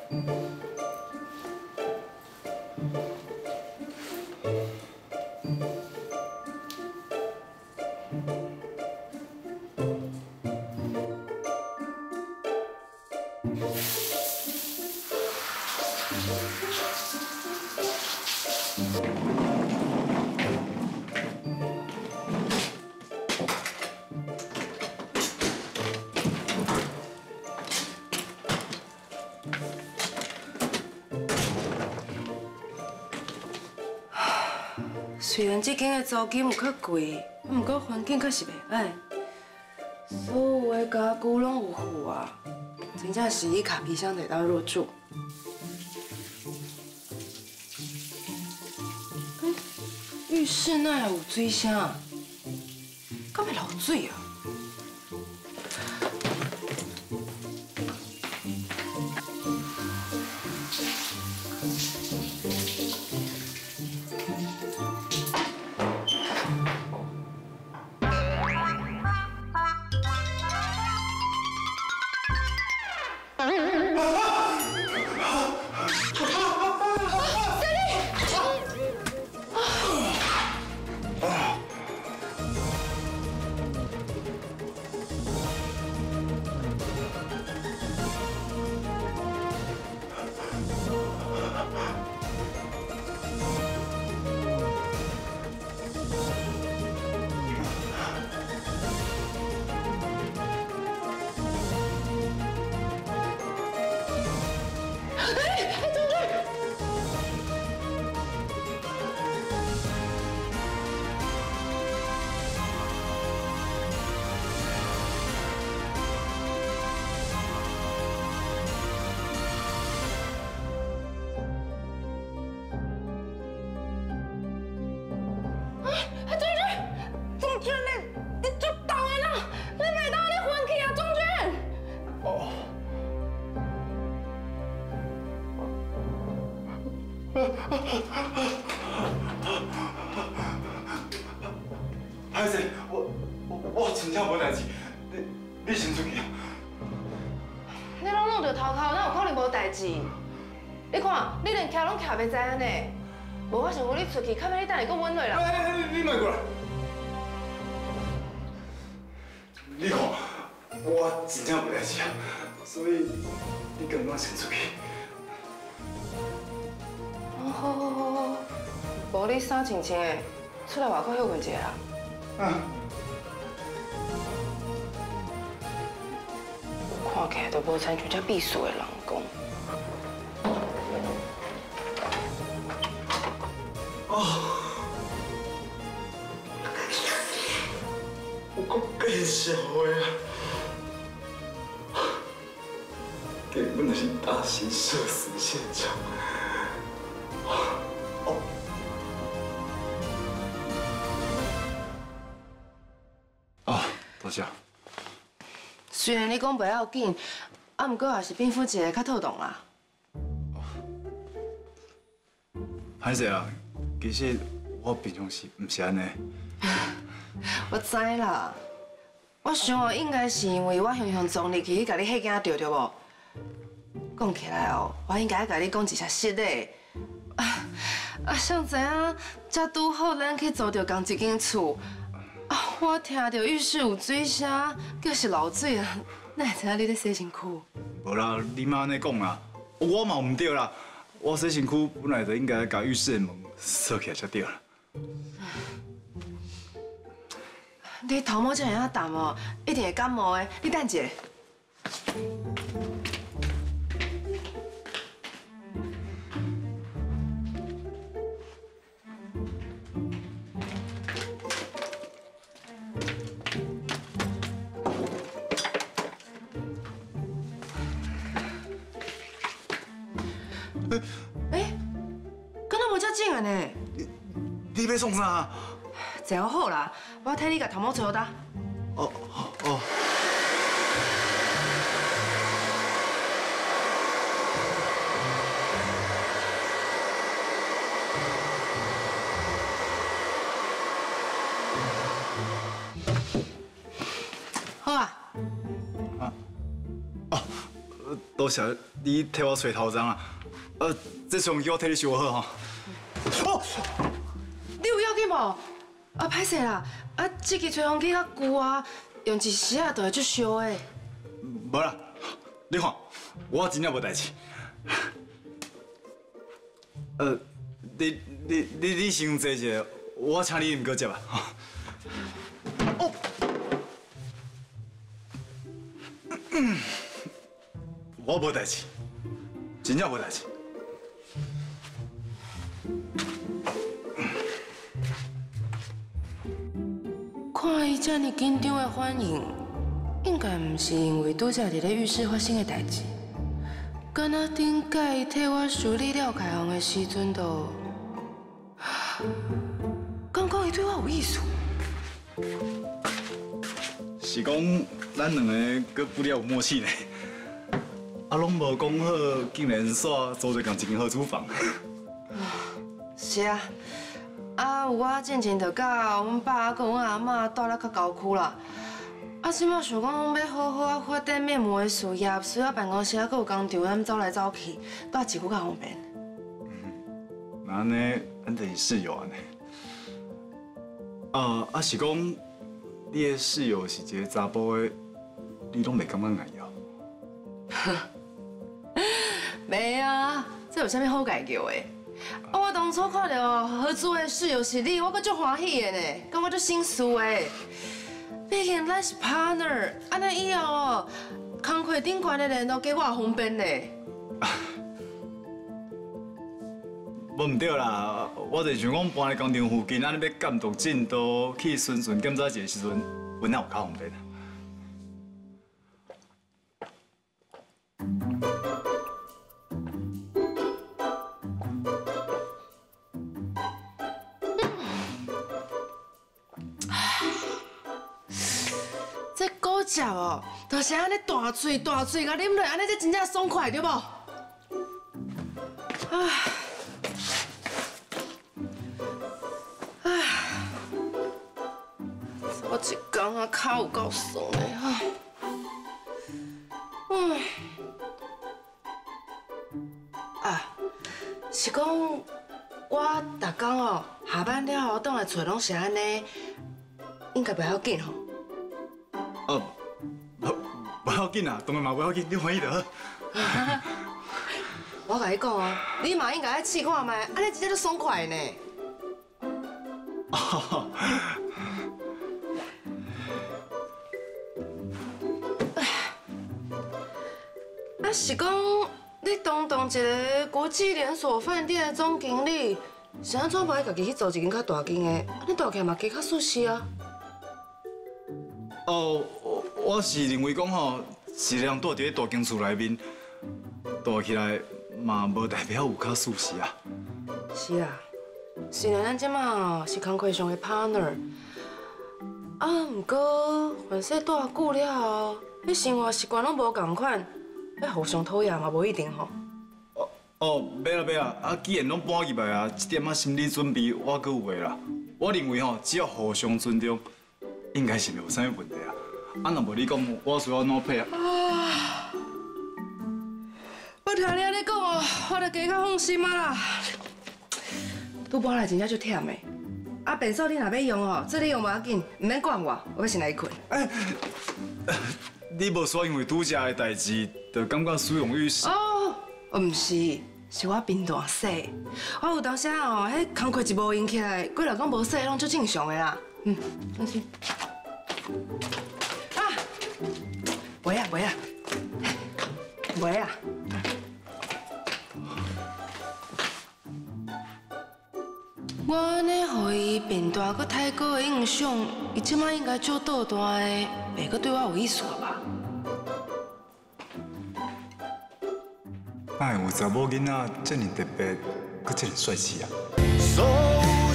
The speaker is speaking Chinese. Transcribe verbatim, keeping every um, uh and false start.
虽然这间的租金有较贵，不过环境确实袂歹，所有的家具拢有付啊，真正是以卡皮箱得当入住。嗯，浴室那有水声，敢会漏水啊？ 歹势，我我我真正无代志，你你先出去啊！ 你拢弄着头壳，哪有可能无代志？你看，你连徛拢徛袂知安尼，无我想讲你出去，较尾你等下搁稳落来。 哎，你你莫过来！你看，我真正无代志啊，所以你赶快先出去。 哦，好好好好，无你衫穿穿的，出来外口休困一下啦。 嗯， 看起来都无亲像遮避暑的人讲。 哦，我够更小的啊！根本就是大型社死现场。哦。 多谢。 虽然你讲袂要紧，啊，不过也是冰敷一个较透动啦。 歹势啊，其实我平常时唔是安尼。 我知啦，我想哦，应该是因为我雄雄撞入去，甲你迄件着着无？讲起来哦，我应该甲你讲一下实的。啊啊，想知影，才拄好咱去租着同一间厝。 啊！我听到浴室有水声，就是漏水啊！哪会知影你咧洗身躯？ 无啦，你莫安尼讲啦，我嘛唔对啦。我洗身躯本来就应该甲浴室的门锁起来才对啦。 你头毛这样淡哦，一定会感冒的。你等一下。哎，敢若无遮紧啊呢？ 你你要创啥？ 这样好啦，我替你甲头毛吹好噠。 哦哦。好啊。啊。哦，多多谢你替我找头章啊！呃，这双叫我替你修好吼。哦， 你有要紧无？啊，歹势啦！啊，这支吹风机较旧啊，用一时啊就会出烧的。 无啦，你看，我真正无代志。呃，你你你你先坐者，我请你唔过接啊。哦。嗯，我无代志，真正无代志。 看伊这么紧张的反应，应该唔是因为拄则伫咧浴室发生的代志。敢若顶届伊替我处理廖凯宏的时阵，就感觉伊对我有意思。 是讲咱两个搁不了有默契呢，啊，拢无讲好，竟然煞做一共一间合租房。 是啊。 啊，有我之前就甲阮爸甲阮阿嬷住咧较郊区啦。啊，即摆想讲要好好啊发展面膜的事业，需要办公室啊，搁有工厂，咱走来走去，住一久较方便。 嗯，那安尼，咱就是室友安尼。啊，啊是讲，你的室友是一个查甫的，你拢袂感觉碍摇？ 袂啊，这有啥物好介叫的？ 啊！我当初看到合租的室友是你，我阁足欢喜的呢，感觉足心思的。毕竟咱是 partner， 安尼以后哦，工课顶悬的联络给我也方便呢。 无唔对啦，我就是想讲搬来工厂附近，安尼要监督进度，去顺顺检查一个时阵，阮也有较方便。 这果汁哦，就是安尼大嘴大嘴甲啉落，安尼才真正爽快，对无？唉，唉，我一天啊脚有够酸的哈。嗯，啊，是讲我逐天哦下班了后，倒来厝拢是安尼，应该袂要紧吼。 哦，无无要紧啊，当然嘛无要紧，你欢喜就好。 我甲你讲哦，你嘛应该来试看卖，安尼真正就爽快呢。 哦。 啊，是讲你当当一个国际连锁饭店的总经理，是安怎歹家己去做一间较大间的？安尼大起来嘛加较舒适啊。 哦，我是认为讲吼，一个人住伫咧大间厝内面，住起来嘛无代表有较舒适啊。 是啊，虽然咱即马哦是工课上的 partner， 啊，不过凡说住久了后，迄生活习惯拢无共款，要互相讨厌嘛无一定吼。 哦哦，袂啦袂啦，啊，既然拢搬入来啊，这点仔心理准备我阁有诶啦。我认为吼，只要互相尊重。 应该是没有啥问题啊！啊，若无你讲，我需要怎配啊？ 啊！我听你安尼讲哦，我就加较放心啊啦。拄搬来真正就忝的，啊，便所你若要用哦，这你用无要紧，唔免管我，我要先来困。 哎，你无说因为拄则的代志，就感觉使用浴室？ 哦，唔是，是我频大洗。我有当时哦，迄工课一无用起来，几日讲无洗，拢足正常的啦。 嗯，放心。啊，袂啊袂啊，袂啊。我安尼互伊变大佮太高的印象，伊即摆应该足倒弹的，袂佮对我有意思吧？ 哎，有查某囡仔这么特别，佮这么帅气啊！